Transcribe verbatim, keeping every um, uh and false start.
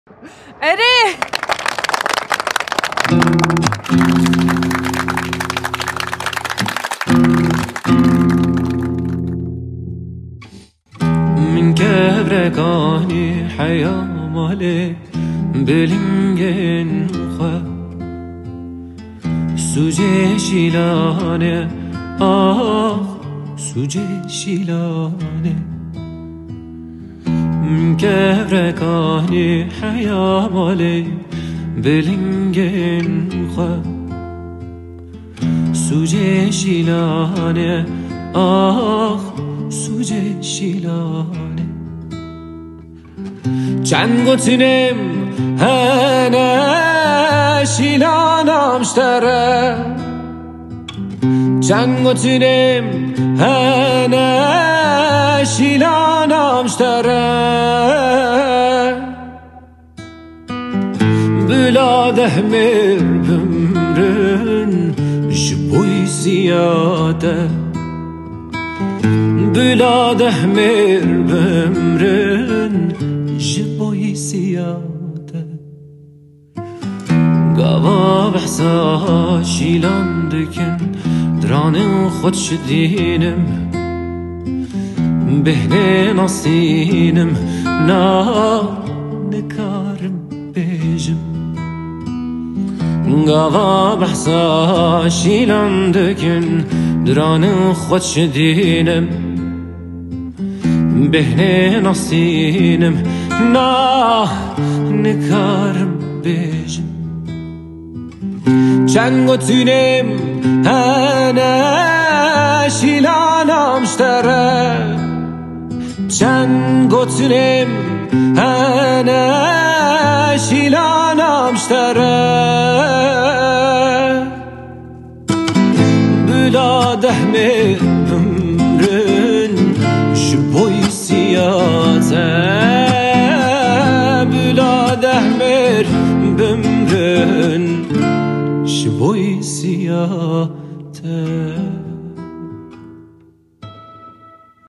اره من كبركاني حياة مالي بلنجن خوا سوجي شيلاني آه سوجي شيلاني من كبركاني حياة مالي بلنجن خوا سوجي شيلاني آه سوجي شيلاني چند گوتینم هنه شیلانم شتره چند گوتینم هنه شیلانم شتره بلاده مر بمرن جبوی زیاده بلاده مر بمرن جبوی زیاده گاوا بحسا شیلان دکن دران خود شدینم بهنه ناسینم نا نکارم بیجم گاوا بحسا شیلان دکن دران خود شدینم بهنه ناسینم نا نکارم بیجم چند گوتینم هنه شیلانم شتره چند گوتینم هنه شیلانم شتره بلاده می بمرن جبوی سیاته بلاده مر بمرن شبوی سیاته